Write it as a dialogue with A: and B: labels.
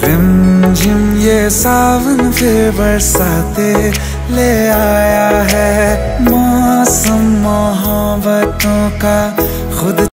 A: रिमझिम ये सावन फिर बरसाते ले आया है, मौसम मोहब्बतों का खुद